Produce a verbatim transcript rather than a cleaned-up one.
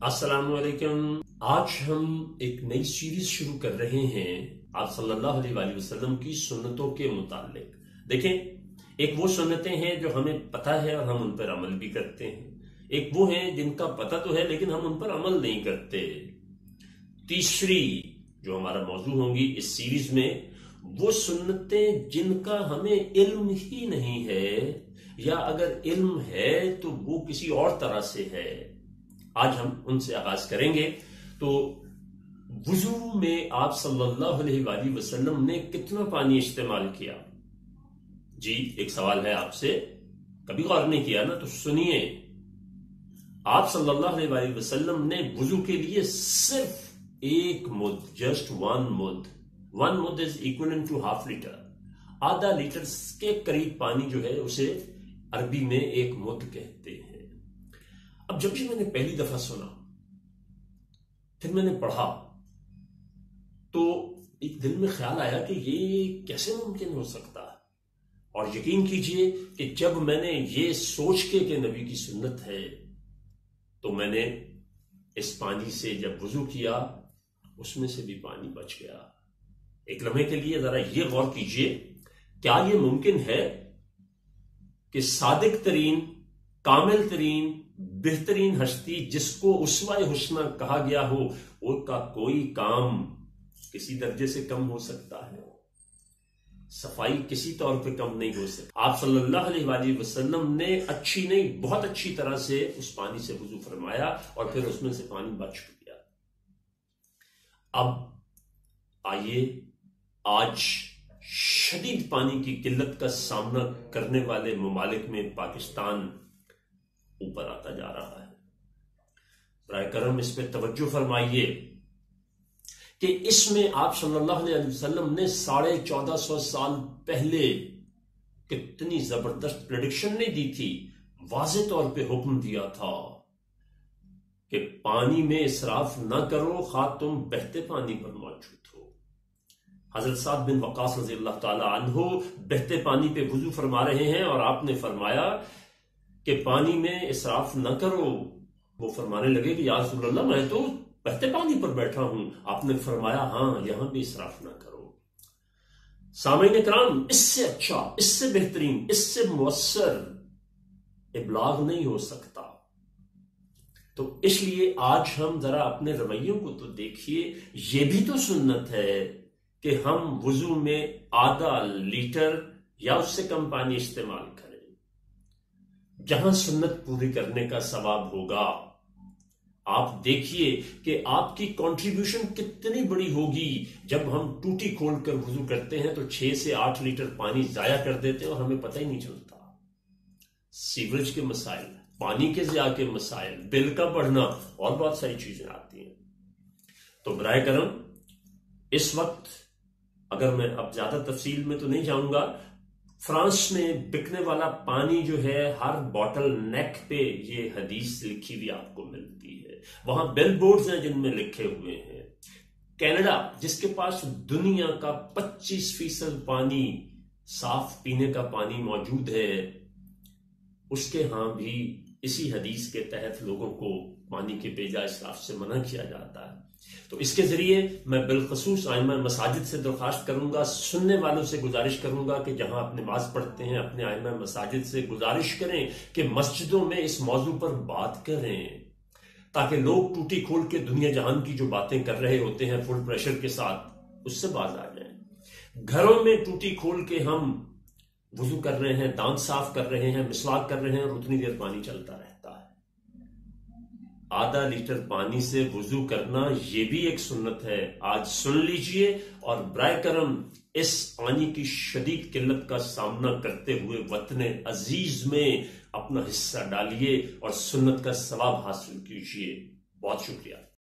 السلام علیکم۔ آج ہم ایک نئی سیریز شروع کر رہے ہیں آپ صلی اللہ علیہ وآلہ وسلم کی سنتوں کے متعلق۔ دیکھیں، ایک وہ سنتیں ہیں جو ہمیں پتہ ہے اور ہم ان پر عمل بھی کرتے ہیں، ایک وہ ہیں جن کا پتہ تو ہے لیکن ہم ان پر عمل نہیں کرتے۔ تیسری جو ہمارا موضوع ہوں گی اس سیریز میں، وہ سنتیں جن کا ہمیں علم ہی نہیں ہے، یا اگر علم ہے تو وہ کسی اور طرح سے ہے۔ آج ہم ان سے آغاز کریں گے۔ تو وضو میں آپ صلی اللہ علیہ وآلہ وسلم نے کتنا پانی استعمال کیا؟ جی ایک سوال ہے آپ سے، کبھی غور نہیں کیا نا؟ تو سنیے، آپ صلی اللہ علیہ وآلہ وسلم نے وضو کے لیے صرف ایک مد، جسٹ ون مد، ون مد is equivalent to half litre, آدھا لیٹر کے قریب پانی جو ہے اسے عربی میں ایک مد کہتے ہیں۔ اب جب یہ میں نے پہلی دفعہ سنا، پھر میں نے پڑھا، تو ایک دل میں خیال آیا کہ یہ کیسے ممکن ہو سکتا ہے؟ اور یقین کیجئے کہ جب میں نے یہ سوچ کے کہ نبی کی سنت ہے، تو میں نے اس پانی سے جب وضو کیا، اس میں سے بھی پانی بچ گیا۔ ایک لمحے کے لیے ذرا یہ غور کیجئے، کیا یہ ممکن ہے کہ صادق ترین، کامل ترین، بہترین ہستی جس کو اسوہ حسنہ کہا گیا ہو، وہ کا کوئی کام کسی درجے سے کم ہو سکتا ہے؟ صفائی کسی طور پہ کم نہیں ہو سکتی۔ آپ صلی اللہ علیہ وآلہ وسلم نے اچھی نہیں، بہت اچھی طرح سے اس پانی سے وضو فرمایا اور پھر اس میں سے پانی بچ گیا۔ اب آئیے، آج شدید پانی کی قلت کا سامنا کرنے والے ممالک میں پاکستان اوپر آتا جا رہا ہے۔ برائے کرم اس پہ توجہ فرمائیے کہ اس میں آپ صلی اللہ علیہ وسلم نے ساڑھے چودہ سو سال پہلے کتنی زبردست پریڈکشن نہیں دی تھی، واضح طور پہ حکم دیا تھا کہ پانی میں اسراف نہ کرو، خواہ تم بہتے پانی پر موجود ہو۔ حضرت سعد بن وقاص رضی اللہ تعالی عنہ بہتے پانی پہ وضو فرما رہے ہیں اور آپ نے فرمایا کہ پانی میں اسراف نہ کرو۔ وہ فرمانے لگے کہ یا رسول اللہ، میں تو بہتے پانی پر بیٹھا ہوں۔ آپ نے فرمایا ہاں، یہاں بھی اسراف نہ کرو۔ سامعین کرام، اس سے اچھا، اس سے بہترین، اس سے مؤثر ابلاغ نہیں ہو سکتا۔ تو اس لیے آج ہم ذرا اپنے رویوں کو تو دیکھیے۔ یہ بھی تو سنت ہے کہ ہم وضو میں آدھا لیٹر یا اس سے کم پانی استعمال کریں۔ جہاں سنت پوری کرنے کا ثواب ہوگا، آپ دیکھیے کہ آپ کی کنٹریبیوشن کتنی بڑی ہوگی۔ جب ہم ٹوٹی کھول کر وضو کرتے ہیں تو چھ سے آٹھ لیٹر پانی ضائع کر دیتے ہیں اور ہمیں پتہ ہی نہیں چلتا۔ سیوریج کے مسائل، پانی کے ضیاع کے مسائل، بل کا بڑھنا اور بہت ساری چیزیں آتی ہیں۔ تو برائے کرم، اس وقت اگر میں اب زیادہ تفصیل میں تو نہیں جاؤں گا، فرانس میں بکنے والا پانی جو ہے، ہر بوٹل نیک پہ یہ حدیث لکھی بھی آپ کو ملتی ہے۔ وہاں بیل بورڈز ہیں جن میں لکھے ہوئے ہیں۔ کینیڈا، جس کے پاس دنیا کا پچیس فیصد پانی، صاف پینے کا پانی موجود ہے، اس کے ہاں بھی اسی حدیث کے تحت لوگوں کو پانی کے بے جا اسراف سے منع کیا جاتا ہے۔ تو اس کے ذریعے میں بالخصوص ائمہ مساجد سے درخواست کروں گا، سننے والوں سے گزارش کروں گا کہ جہاں آپ نماز پڑھتے ہیں، اپنے ائمہ مساجد سے گزارش کریں کہ مسجدوں میں اس موضوع پر بات کریں، تاکہ لوگ ٹوٹی کھول کے دنیا جہان کی جو باتیں کر رہے ہوتے ہیں فل پریشر کے ساتھ، اس سے باز آ جائیں۔ گھروں میں ٹوٹی کھول کے ہم وضو کر رہے ہیں، دانت صاف کر رہے ہیں، مسواک کر رہے ہیں اور اتنی دیر پانی چلتا رہتا ہے۔ آدھا لیٹر پانی سے وضو کرنا یہ بھی ایک سنت ہے۔ آج سن لیجئے اور برائے کرم اس پانی کی شدید قلت کا سامنا کرتے ہوئے وطن عزیز میں اپنا حصہ ڈالیے اور سنت کا ثواب حاصل کیجئے۔ بہت شکریہ۔